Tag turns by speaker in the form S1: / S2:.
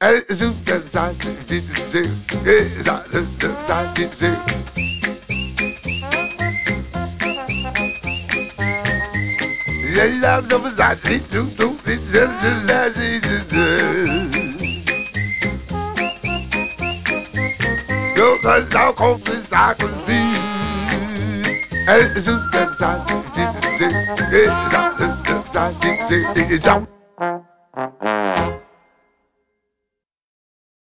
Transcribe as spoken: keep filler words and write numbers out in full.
S1: And it's just the time to do the it's not the time to do. Yeah, love the time to do, do, it's just the last thing to do. Go, cause I'll call this I can be. And it's just the time to do it's not the time to do.